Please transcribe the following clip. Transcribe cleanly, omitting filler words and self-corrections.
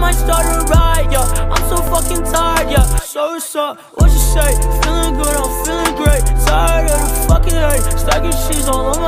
might start a riot, yeah. I'm so fucking tired, yeah. So what's up, what you say? Feeling good, I'm feeling great. Tired of the fucking hate, stacking cheese all on my